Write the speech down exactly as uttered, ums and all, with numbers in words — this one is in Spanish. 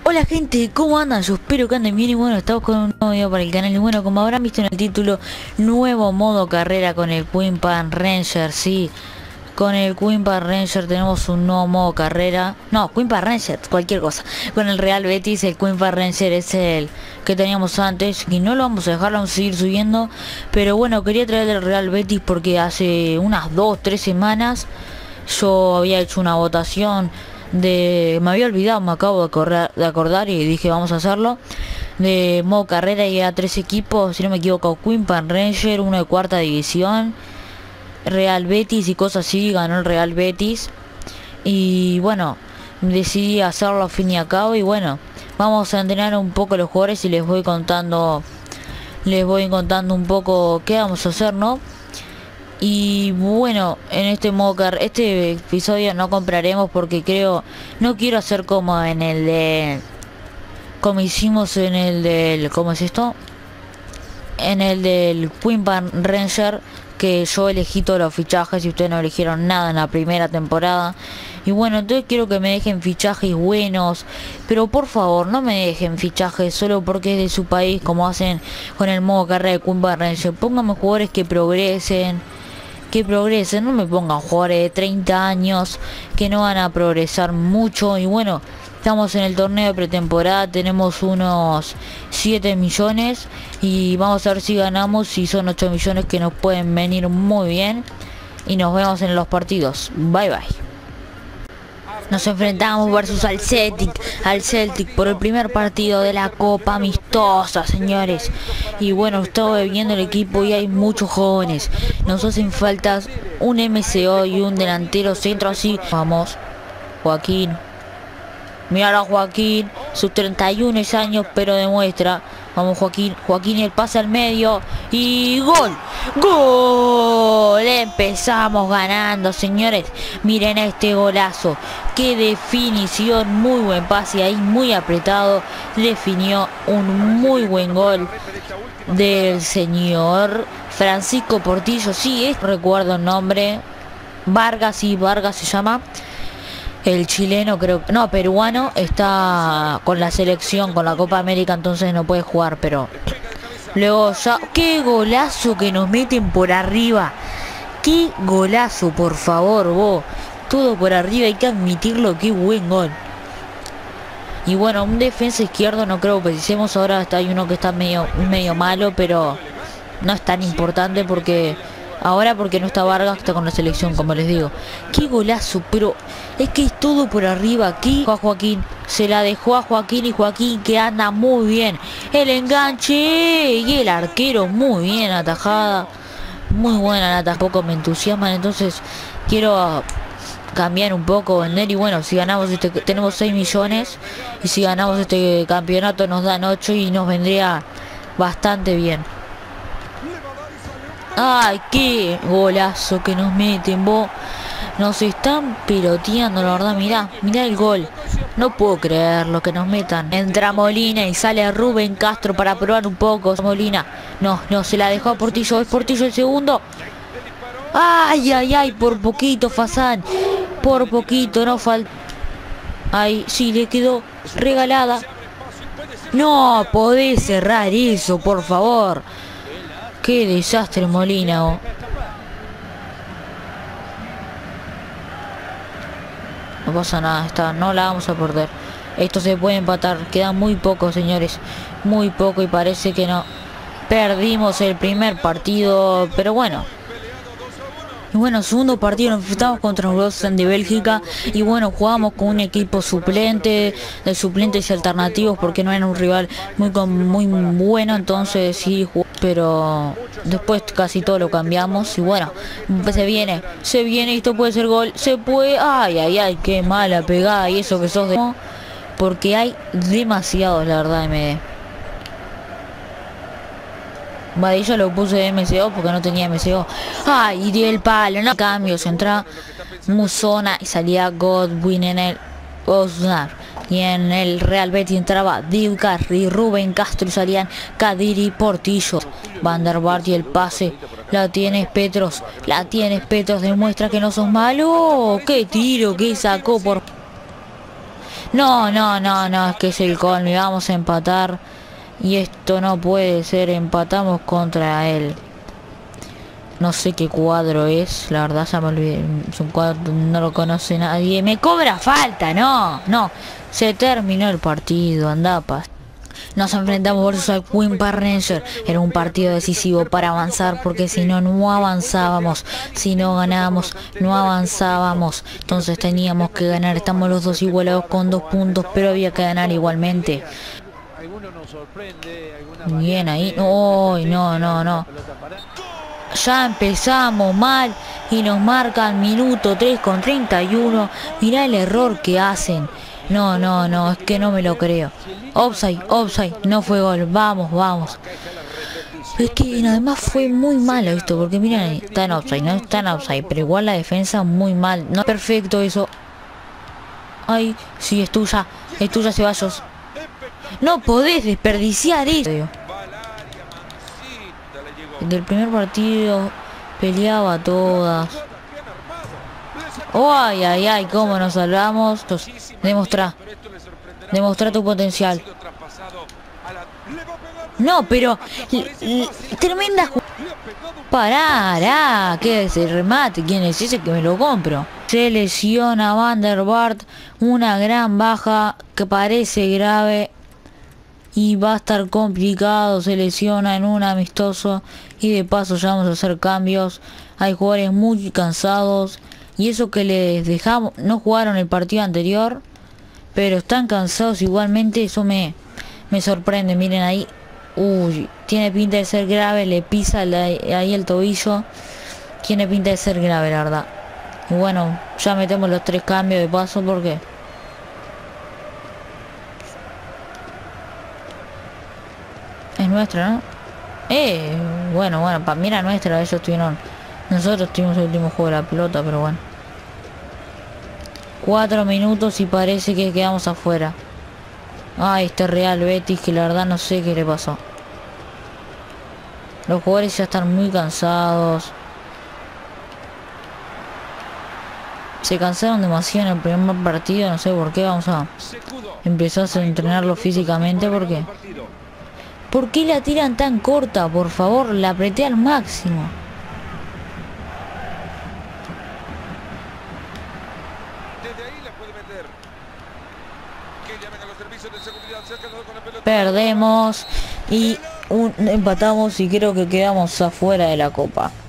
Hola gente, ¿cómo andan? Yo espero que anden bien y bueno, estamos con un nuevo video para el canal y bueno, como habrán visto en el título, nuevo modo carrera con el Queen Pan Ranger, sí. Con el Queen Pan Ranger tenemos un nuevo modo carrera. No, Queen Pan Ranger, cualquier cosa. Con el Real Betis, el Queen Pan Ranger es el que teníamos antes y no lo vamos a dejar, lo vamos a seguir subiendo. Pero bueno, quería traer el Real Betis porque hace unas dos, tres semanas yo había hecho una votación de, me había olvidado, me acabo de acordar, de acordar y dije vamos a hacerlo, de modo carrera, y a tres equipos, si no me equivoco, Queen Pan Ranger, uno de cuarta división, Real Betis y cosas así. Ganó el Real Betis y bueno, decidí hacerlo al fin y al cabo. Y bueno, vamos a entrenar un poco los jugadores y les voy contando les voy contando un poco qué vamos a hacer, ¿no? Y bueno, en este modo car este episodio no compraremos porque creo, no quiero hacer como en el de, como hicimos en el del, ¿cómo es esto? En el del Queen Pan Ranger, que yo elegí todos los fichajes y ustedes no eligieron nada en la primera temporada. Y bueno, entonces quiero que me dejen fichajes buenos, pero por favor no me dejen fichajes solo porque es de su país, como hacen con el modo carrera de Queen Pan Ranger. Pónganme jugadores que progresen, que progresen, no me pongan jugadores de treinta años que no van a progresar mucho. Y bueno, estamos en el torneo de pretemporada, tenemos unos siete millones y vamos a ver si ganamos, si son ocho millones que nos pueden venir muy bien. Y nos vemos en los partidos, bye bye. Nos enfrentamos versus al Celtic, al Celtic por el primer partido de la Copa Amistosa, señores. Y bueno, estoy viendo el equipo y hay muchos jóvenes. Nos hacen falta un M C O y un delantero centro así. Vamos, Joaquín. Mira a Joaquín, sus treinta y uno años, pero demuestra. Vamos Joaquín, Joaquín, el pase al medio y ¡gol! ¡Gol! Empezamos ganando, señores. Miren este golazo. ¡Qué definición! Muy buen pase ahí, muy apretado. Definió un muy buen gol del señor Francisco Portillo. Sí, es, recuerdo el nombre. Vargas, sí, Vargas se llama. El chileno, creo, no, peruano, está con la selección, con la Copa América, entonces no puede jugar, pero luego ya, qué golazo que nos meten por arriba, qué golazo, por favor, vos, todo por arriba, hay que admitirlo, qué buen gol. Y bueno, un defensa izquierdo no creo que precisemos, ahora está, hay uno que está medio, medio malo, pero no es tan importante porque... Ahora porque no está Vargas, está con la selección, como les digo. Qué golazo, pero es que es todo por arriba. Aquí a Joaquín, se la dejó a Joaquín y Joaquín que anda muy bien. El enganche y el arquero muy bien, atajada. Muy buena la atajada, poco me entusiasman, entonces quiero cambiar un poco, vender. Y bueno, si ganamos este, tenemos seis millones. Y si ganamos este campeonato nos dan ocho y nos vendría bastante bien. Ay, qué golazo que nos meten, vos. Nos están peloteando, la verdad. Mirá, mirá el gol. No puedo creer lo que nos metan. Entra Molina y sale Rubén Castro para probar un poco. Molina, no, no, se la dejó a Portillo. Es Portillo el segundo. Ay, ay, ay, por poquito, Fasán. Por poquito, no falta. Ay, sí, le quedó regalada. No, podés cerrar eso, por favor. Qué desastre, Molina, oh. No pasa nada, esta no la vamos a perder. Esto se puede empatar, queda muy poco, señores. Muy poco y parece que no. Perdimos el primer partido, pero bueno. Y bueno, segundo partido nos enfrentamos contra los de Bélgica. Y bueno, jugamos con un equipo suplente, de suplentes y alternativos, porque no era un rival muy, muy bueno. Entonces sí, pero después casi todo lo cambiamos. Y bueno, se viene, se viene, esto puede ser gol, se puede. Ay, ay, ay, qué mala pegada. Y eso que sos de... Porque hay demasiados, la verdad, M D. Vale, yo lo puse de M C O porque no tenía M C O. Ay, y di el palo, no cambios, entra Musona y salía Godwin en el Osnar. Y en el Real Betis entraba Divgar y Rubén Castro y salían Kadir y Portillo. Van der Vaart y el pase. La tienes Petros, la tienes Petros, demuestra que no sos malo. Qué tiro que sacó por... No, no, no, no, es que es el colmi. Vamos a empatar. Y esto no puede ser. Empatamos contra él. No sé qué cuadro es. La verdad ya me olvidé. Es un cuadro, no lo conoce nadie. Me cobra falta. No, no. Se terminó el partido. Anda, pas. Nos enfrentamos versus al Queen Park Ranger. Era un partido decisivo para avanzar, porque si no, no avanzábamos. Si no ganábamos, no avanzábamos. Entonces teníamos que ganar. Estamos los dos igualados con dos puntos, pero había que ganar igualmente. Bien ahí. No, no, no, no. Ya empezamos mal y nos marcan minuto tres con treinta y uno. Mirá el error que hacen. No, no, no, es que no me lo creo. Offside, offside, no fue gol. Vamos, vamos. Es que además fue muy malo esto, porque miren, está en offside, no está en offside, pero igual la defensa muy mal. No es perfecto eso. Ay, sí, es tuya, es tuya, Ceballos. No podés desperdiciar eso. Del primer partido peleaba todas. Oh, ay, ay, ay, cómo nos salvamos. Demostrá. Demostrá tu potencial. No, pero... Tremenda jugada. Pará, ¿qué es el remate? ¿Quién es ese que me lo compro? Se lesiona Van der Vaart. Una gran baja que parece grave. Y va a estar complicado. Se lesiona en un amistoso. Y de paso ya vamos a hacer cambios. Hay jugadores muy cansados. Y eso que les dejamos, no jugaron el partido anterior, pero están cansados igualmente. Eso me, me sorprende. Miren ahí. Uy, tiene pinta de ser grave. Le pisa la, ahí el tobillo. Tiene pinta de ser grave, la verdad. Y bueno, ya metemos los tres cambios de paso porque... Es nuestra, ¿no? Eh, bueno, bueno, para mí era nuestra. Ellos tuvieron... Nosotros tuvimos el último juego de la pelota, pero bueno. Cuatro minutos y parece que quedamos afuera. Ay, este Real Betis que la verdad no sé qué le pasó. Los jugadores ya están muy cansados. Se cansaron demasiado en el primer partido, no sé por qué. Vamos a empezar a entrenarlo físicamente. ¿Por qué? ¿Por qué la tiran tan corta? Por favor, la apreté al máximo. Perdemos y un, empatamos y creo que quedamos afuera de la copa.